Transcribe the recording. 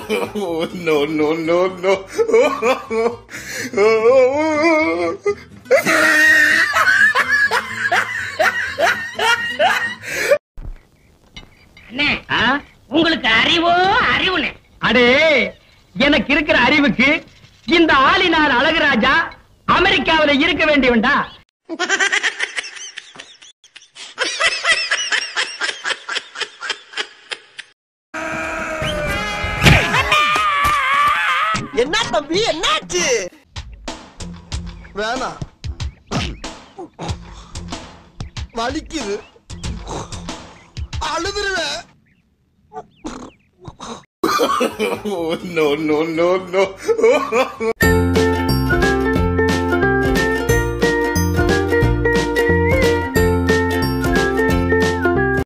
No, no, no, no. உங்களுக்கு அறிவோ அறிவுனே? அடே, எனக்கு இருக்கிற அறிவுக்கு இந்த ஆளினார் அழகுராஜா அமெரிக்காவில இருக்க வேண்டியவன்டா. என்ன தம்பி, என்னாச்சு? வேணாம், வலிக்குது, அழுதுருவேன். No, no, no, no.